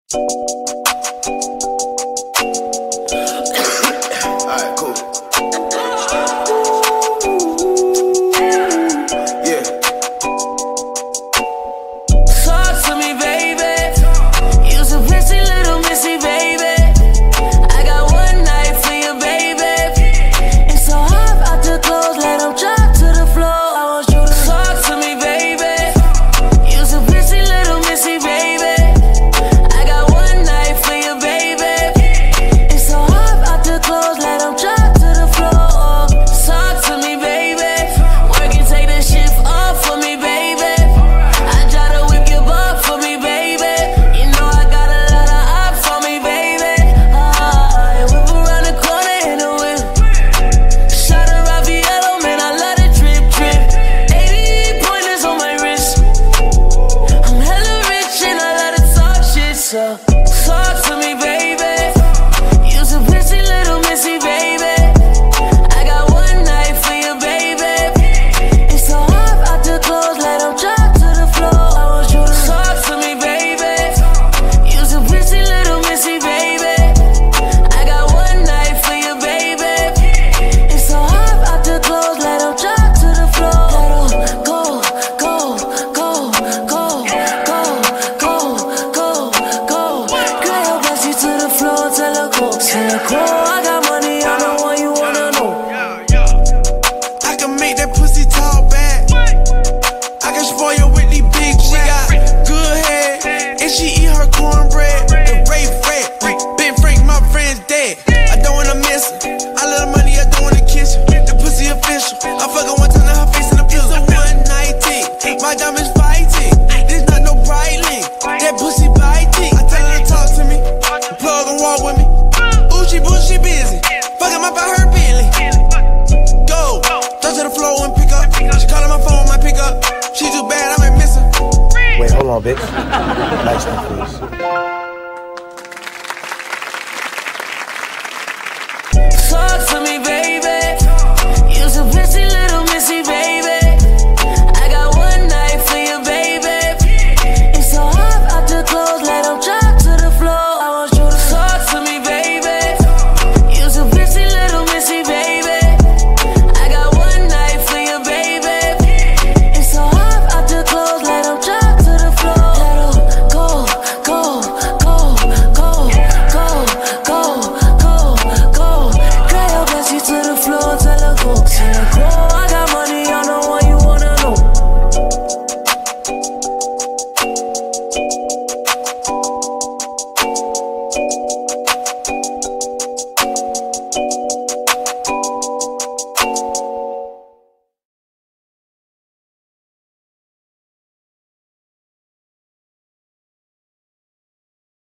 Alright, cool. Yeah. Talk to me, baby. You's a pretty little missy, baby. I got one night for you, baby. It's so hard out the clothes, let them drop to the floor. I want you to talk to me, baby. You's a pretty little missy, baby. I got one night for you, baby. It's so hard out the clothes, let them drop to the floor. Talk to me, baby. Work and take the shift off for me, baby. I try to whip your butt for me, baby. You know I got a lot of op for me, baby. Whip around the corner in the whip. Shot a Raffaello, man, I love the drip, drip. 88 pointers on my wrist. I'm hella rich and I love to talk shit, so talk to me, baby. You's a pretty little missy, baby. I got one night for you, baby. It's so hard out the clothes, let them drop to the floor. I want you to talk to me, baby. You's a pretty little missy, baby. I got one night for you, baby. It's so hard out the clothes, let them drop to the floor. Let them go, go, go, go, go, go, go, go. Girl, your best to the floor, tell her go. Tell her go, I got money, I'm the one you wanna know. I can make that pussy talk back. I can spoil you with these big racks. She got good head, and she eat her cornbread. The Ray Fred, Ben Frank, my friend's dead. I don't wanna miss her. I love the money, I don't wanna kiss her. The pussy official. I fuck her one time to her face in the pillow. It's a one night tick. My diamonds fighting. This not no bright link. That pussy biting. I tell her to talk to me. Plug and walk with me. Ooh, she busy. Fucking up by her Bentley. Go, throw to the floor and pick up. She calling my phone, might pick up. She too bad, I might miss her. Wait, hold on, bitch. Nice one, please.